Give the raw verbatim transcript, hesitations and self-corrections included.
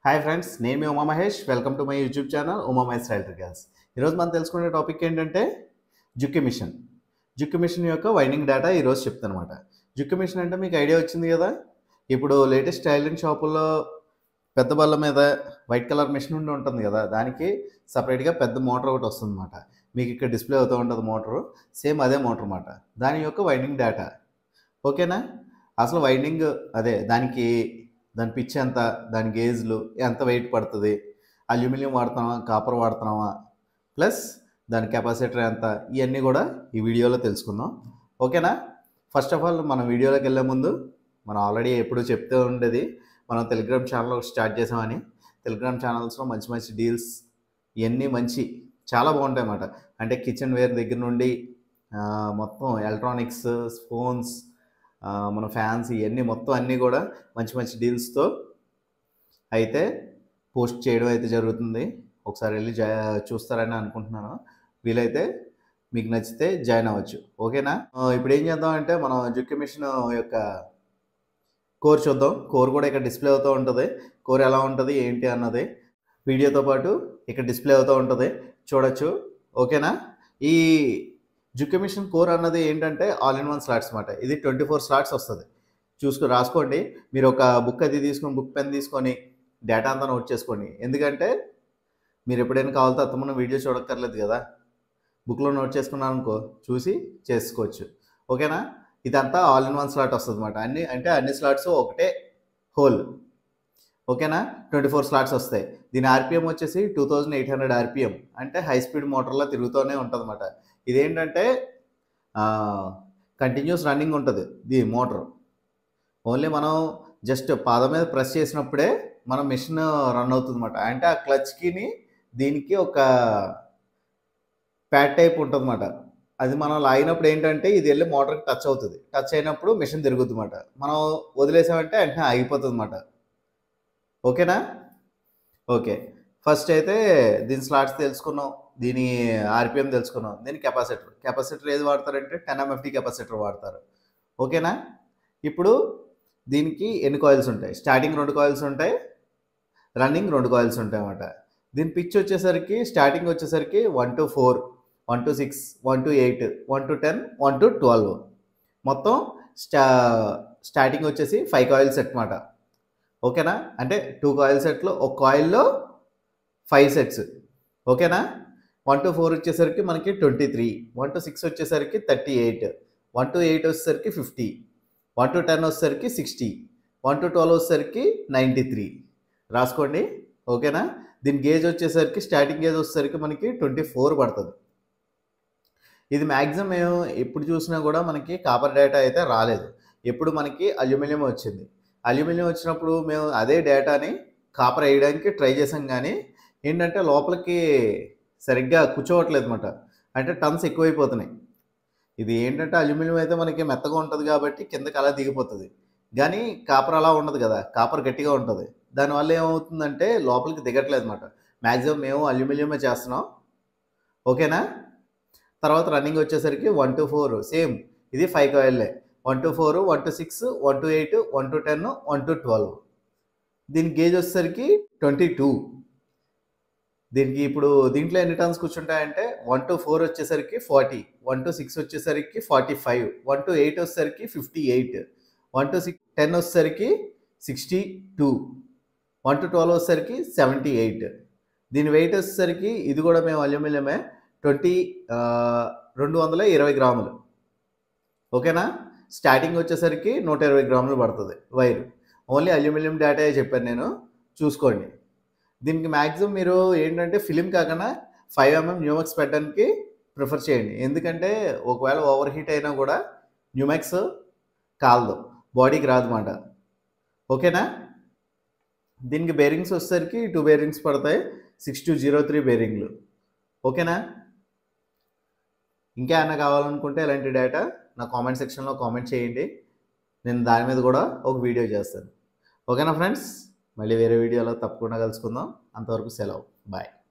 Hi friends, నేను మీ Uma Mahesh. Welcome to my YouTube channel Uma Mahesh electricals. ఈరోజు మనం తెలుసుకునే టాపిక్ ఏంటంటే జుక్కి మిషన్. జుక్కి మిషన్ యొక్క వైండింగ్ డేటా ఈరోజు చెప్తానమాట. జుక్కి మిషన్ అంటే మీకు ఐడియా వచ్చింది కదా. ఇప్పుడు లేటెస్ట్ టైలరింగ్ షాపుల్లో పెద్ద బల్ల మీద వైట్ కలర్ మిషన్ ఉండి ఉంటుంది కదా, దానికి సపరేట్గా పెద్ద మోటార్ ఒకటి వస్తుందన్నమాట. మీకు ఇక్కడ డిస్ప్లే అవుతూ ఉంటుంది మోటారు. సేమ్ అదే మోటార్ అన్నమాట. దాని యొక్క వైండింగ్ డేటా ఓకేనా. అసలు వైండింగ్ అదే దానికి దాని పిచ్ ఎంత, దాని గేజ్లు ఎంత వెయిట్ పడుతుంది, అల్యూమినియం వాడుతున్నామా కాపర్ వాడుతున్నామా, ప్లస్ దాని కెపాసిటర్ ఎంత, ఇవన్నీ కూడా ఈ వీడియోలో తెలుసుకుందాం ఓకేనా. ఫస్ట్ ఆఫ్ ఆల్ మనం వీడియోలోకి వెళ్ళే ముందు మనం ఆల్రెడీ ఎప్పుడు చెప్తూ ఉండేది, మనం టెలిగ్రామ్ ఛానల్ స్టార్ట్ చేసామని. టెలిగ్రామ్ ఛానల్స్లో మంచి మంచి డీల్స్ ఇవన్నీ మంచి చాలా బాగుంటాయి అన్నమాట. అంటే కిచెన్ వేర్ దగ్గర నుండి మొత్తం ఎలక్ట్రానిక్స్, ఫోన్స్, మన ఫ్యాన్స్ ఇవన్నీ మొత్తం అన్నీ కూడా మంచి మంచి డీల్స్తో అయితే పోస్ట్ చేయడం అయితే జరుగుతుంది. ఒకసారి వెళ్ళి జా చూస్తారని అనుకుంటున్నాను. వీలైతే మీకు నచ్చితే జాయిన్ అవ్వచ్చు ఓకేనా. ఇప్పుడు ఏం చేద్దాం అంటే మనం జుక్కి మిషన్ యొక్క కోర్ చూద్దాం. కోర్ కూడా ఇక్కడ డిస్ప్లే అవుతూ ఉంటుంది. కోర్ ఎలా ఉంటుంది ఏంటి అన్నది వీడియోతో పాటు ఇక్కడ డిస్ప్లే అవుతూ ఉంటుంది, చూడొచ్చు ఓకేనా. ఈ జుక్కి మిషన్ కోర్ అన్నది ఏంటంటే ఆల్ ఇన్ వన్ స్లాట్స్ అన్నమాట. ఇది ట్వంటీ ఫోర్ స్లాట్స్ వస్తుంది. చూసుకుని రాసుకోండి. మీరు ఒక బుక్ అది తీసుకొని బుక్ పెన్ తీసుకొని డేటా అంతా నోట్ చేసుకోండి. ఎందుకంటే మీరు ఎప్పుడైనా కావాలితే అత్తమన్న వీడియో చూడక్కర్లేదు కదా, బుక్లో నోట్ చేసుకున్నాను అనుకో చూసి చేసుకోవచ్చు ఓకేనా. ఇదంతా ఆల్ ఇన్ వన్ స్లాట్ వస్తుంది అన్నమాట. అన్ని అంటే అన్ని స్లాట్స్ ఒకటే హోల్ ఓకేనా. ట్వంటీ ఫోర్ స్లాట్స్ వస్తాయి. దీని ఆర్పిఎం వచ్చేసి two thousand eight hundred RPM, అంటే హై స్పీడ్ మోటార్లో తిరుగుతూనే ఉంటుంది అన్నమాట. ఇదేంటంటే కంటిన్యూస్ రన్నింగ్ ఉంటుంది దీ మోటార్. ఓన్లీ మనం జస్ట్ పాదం మీద ప్రెస్ చేసినప్పుడే మన మిషన్ రన్ అవుతుంది అన్నమాట. అంటే ఆ క్లచ్కిని దీనికి ఒక ప్యాడ్ టైప్ ఉంటుంది అన్నమాట. అది మనం లాగినప్పుడు ఏంటంటే ఇది వెళ్ళి మోటార్కి టచ్ అవుతుంది. టచ్ అయినప్పుడు మిషన్ తిరుగుతుంది అన్నమాట. మనం వదిలేసామంటే వెంటనే ఆగిపోతుంది అన్నమాట ఓకేనా. ఓకే, ఫస్ట్ అయితే దీని స్లాట్స్ తెలుసుకున్నాం, దీని ఆర్పిఎం తెలుసుకున్నాం, దీని కెపాసిటర్ కెపాసిటర్ ఏది వాడతారంటే టెన్ ఎంఎఫ్టీ కెపాసిటర్ వాడతారు ఓకేనా. ఇప్పుడు దీనికి ఎన్ని కాయిల్స్ ఉంటాయి, స్టార్టింగ్ రెండు కాయిల్స్ ఉంటాయి, రన్నింగ్ రెండు కాయిల్స్ ఉంటాయి అన్నమాట. దీని పిచ్ వచ్చేసరికి స్టార్టింగ్ వచ్చేసరికి one two four, one two six, one two eight, one two ten, one two twelve, మొత్తం స్టా స్టార్టింగ్ వచ్చేసి ఫైవ్ కాయిల్ సెట్ అన్నమాట ఓకేనా. అంటే టూ కాయిల్ సెట్లు, ఒక కాయిల్లో ఫైవ్ సెట్స్ ఓకేనా. వన్ టు ఫోర్ వచ్చేసరికి మనకి twenty three, one two six వచ్చేసరికి thirty eight, one two eight వచ్చేసరికి ఫిఫ్టీ, వన్ టు టెన్ వచ్చేసరికి సిక్స్టీ, వన్ టు ట్వెల్వ్ వచ్చేసరికి నైంటీ త్రీ రాసుకోండి ఓకేనా. దీని గేజ్ వచ్చేసరికి స్టార్టింగ్ గేజ్ వచ్చేసరికి మనకి ట్వంటీ ఫోర్ పడుతుంది. ఇది మ్యాక్సిమం మేము ఎప్పుడు చూసినా కూడా మనకి కాపర్ డేటా అయితే రాలేదు. ఎప్పుడు మనకి అల్యూమినియం వచ్చింది. అల్యూమినియం వచ్చినప్పుడు మేము అదే డేటాని కాపర్ వేయడానికి ట్రై చేసాం, కానీ ఏంటంటే లోపలికి సరిగ్గా కూర్చోవట్లేదు అనమాట. అంటే టన్స్ ఎక్కువైపోతున్నాయి. ఇది ఏంటంటే అల్యూమినియం అయితే మనకి మెత్తగా ఉంటుంది కాబట్టి కిందకి అలా దిగిపోతుంది, కానీ కాపర్ అలా ఉండదు కదా, కాపర్ గట్టిగా ఉంటుంది. దానివల్ల ఏమవుతుందంటే లోపలికి దిగట్లేదు అనమాట. మ్యాక్సిమం మేము అల్యూమినియమే చేస్తున్నాం ఓకేనా. తర్వాత రన్నింగ్ వచ్చేసరికి వన్ టు ఫోర్ సేమ్, ఇది ఫైవ్ కాయిల్లే, one two four, one two six, one two eight, one two ten, one two twelve. దీని గేజ్ వచ్చేసరికి ట్వంటీ టూ. దీనికి ఇప్పుడు దీంట్లో ఎన్ని టన్స్ కూర్చుంటాయంటే వన్ టు ఫోర్ వచ్చేసరికి ఫార్టీ, వన్ టు సిక్స్ వచ్చేసరికి forty five, one two eight వచ్చేసరికి fifty eight, one two six ten వచ్చేసరికి sixty two, one two twelve వచ్చేసరికి సెవెంటీ ఎయిట్. దీని వెయిట్ వచ్చేసరికి ఇది కూడా మేము అల్యూమినియమే, ట్వంటీ రెండు వందల ఇరవై గ్రాములు ఓకేనా. స్టార్టింగ్ వచ్చేసరికి నూట ఇరవై గ్రాములు పడుతుంది వైర్. ఓన్లీ అల్యూమినియం డేటా చెప్పాను నేను, చూసుకోండి. దీనికి మ్యాక్సిమం మీరు ఏంటంటే ఫిలిం కాకుండా ఫైవ్ ఎంఎం న్యూమెక్స్ పెట్టడానికి ప్రిఫర్ చేయండి. ఎందుకంటే ఒకవేళ ఓవర్ హీట్ అయినా కూడా న్యూమెక్స్ కాలదు, బాడీకి రాదన్నమాట ఓకేనా. దీనికి బేరింగ్స్ వచ్చేసరికి టూ బేరింగ్స్ పడతాయి, సిక్స్ టూ జీరో త్రీ బేరింగ్లు ఓకేనా. ఇంకా ఏమైనా కావాలనుకుంటే ఇలాంటి డేటా నా కామెంట్ సెక్షన్లో కామెంట్ చేయండి, నేను దాని మీద కూడా ఒక వీడియో చేస్తాను ఓకేనా ఫ్రెండ్స్. మళ్ళీ వేరే వీడియోలో తప్పకుండా కలుసుకుందాం. అంతవరకు సెలవు, బాయ్.